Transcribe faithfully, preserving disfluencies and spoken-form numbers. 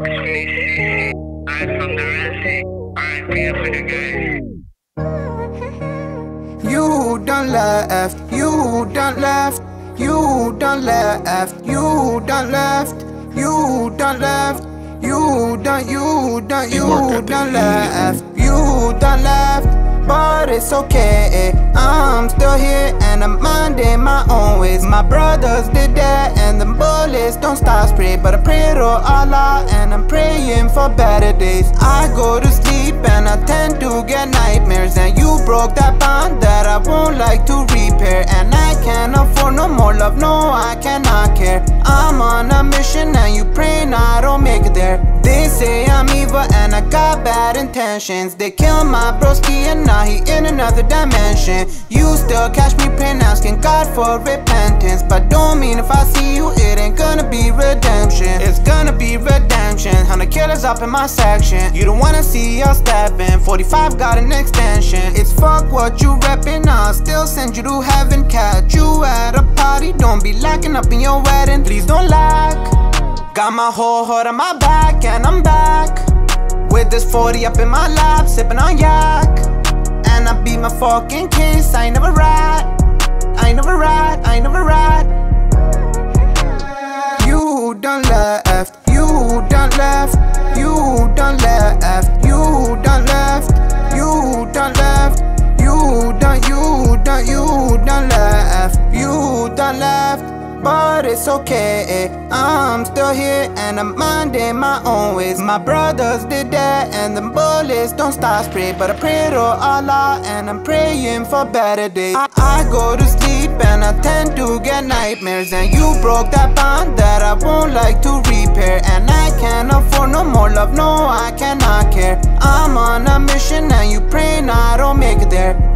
I'm from the Resi. R I P for the guys. You done left, you done left, you done left, you done left, you done left, you done, you done, you done left, you done left. But it's okay, I'm still here and I'm minding my own ways. My brothers did that and the bullets don't stop spray. But I pray to Allah and I'm praying for better days. I go to sleep and I tend to get nightmares. And you broke that bond that I won't like to repair. And I can't afford no more love, no I cannot care. I'm on a mission and you praying I don't make it there. They say I'm evil and I got bad intentions. They kill my broski and now he in another dimension. You still catch me praying, asking God for repentance. But don't mean if I see you it ain't gonna be redemption. It's gonna be redemption. Hundred killers up in my section. You don't wanna see us stepping. forty-five got an extension. It's fuck what you reppin', I'll still send you to heaven. Catch you at a party, don't be lacking up in your wedding. Please don't lack. Got my whole heart on my back and I'm back with this forty up in my lap, sipping on yak. And I beat my fucking case, I ain't never rat, I ain't never rat, I ain't never rat. You done left, you done left, you done left, you done left, you done left, you done, you done, you done left, you done left. But it's okay, I'm still here and I'm minding my own ways. My brothers did that and the bullets don't stop spray. But I pray to Allah and I'm praying for better days. I, I go to sleep and I tend to get nightmares. And you broke that bond that I won't like to repair. And I can't afford no more love, no I cannot care. I'm on a mission and you praying I don't make it there.